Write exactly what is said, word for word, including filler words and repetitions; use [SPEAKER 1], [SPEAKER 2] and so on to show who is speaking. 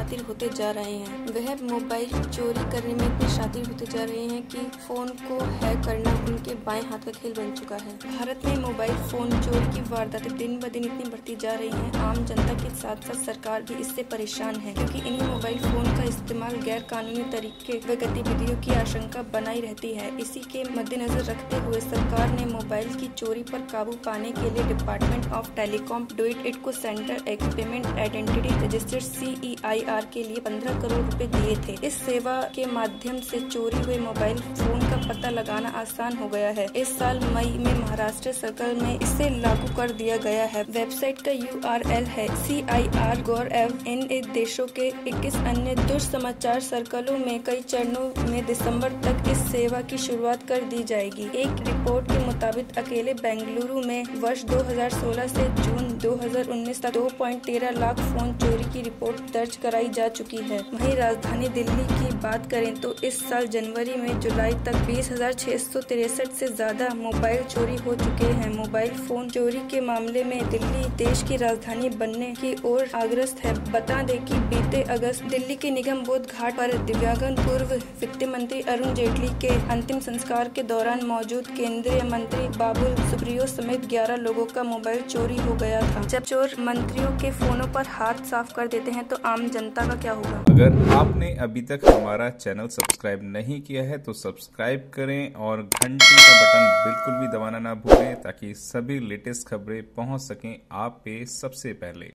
[SPEAKER 1] शातिर होते जा रहे हैं। वह मोबाइल चोरी करने में इतने शातिर होते जा रहे हैं कि फोन को हैक करना उनके बाएं हाथ का खेल बन चुका है। भारत में मोबाइल फोन चोरी की वारदातें दिन ब दिन इतनी बढ़ती जा रही हैं। आम जनता के साथ साथ सरकार भी इससे परेशान है, क्योंकि इन्हीं मोबाइल फोन का इस्तेमाल गैर कानूनी तरीके व गतिविधियों की आशंका बनाई रहती है। इसी के मद्देनजर रखते हुए सरकार ने मोबाइल की चोरी पर काबू पाने के लिए डिपार्टमेंट ऑफ टेलीकॉम डूइट इट को centre X payment identity registered C E I R के लिए पंद्रह करोड़ रुपए दिए थे। इस सेवा के माध्यम से चोरी हुए मोबाइल फोन का पता लगाना आसान हो गया है। इस साल मई में महाराष्ट्र सरकार में इसे लागू कर दिया गया है। वेबसाइट का यू आर एल है सी आई आर गॉव इन देशों के इक्कीस अन्य दुष्समाचार सर्कलों में कई चरणों में दिसंबर तक इस सेवा की शुरुआत कर दी जाएगी। एक रिपोर्ट के मुताबिक अकेले बेंगलुरु में वर्ष दो हज़ार सोलह से जून दो हज़ार उन्नीस तक दो पॉइंट तेरह लाख फोन चोरी की रिपोर्ट दर्ज कराई जा चुकी है। वहीं राजधानी दिल्ली की बात करें तो इस साल जनवरी में जुलाई तक बीस हजार छह सौ तिरसठ से ज्यादा मोबाइल चोरी हो चुके हैं। मोबाइल फोन चोरी के मामले में दिल्ली देश की राजधानी बनने की ओर अग्रसर है। बता दें कि बीते अगस्त दिल्ली के निगम बोध घाट पर दिव्यांगन पूर्व वित्त मंत्री अरुण जेटली के अंतिम संस्कार के दौरान मौजूद केंद्रीय मंत्री बाबुल सुप्रियो समेत ग्यारह लोगों का मोबाइल चोरी हो गया था। जब चोर मंत्रियों के फोनों पर हाथ साफ कर देते हैं तो आम जनता का क्या होगा।
[SPEAKER 2] अगर आपने अभी तक हमारा चैनल सब्सक्राइब नहीं किया है तो सब्सक्राइब करें और घंटी का बटन बिल्कुल भी दबाना ना भूलें, ताकि सभी लेटेस्ट खबरें पहुंच सकें आप पे सबसे पहले।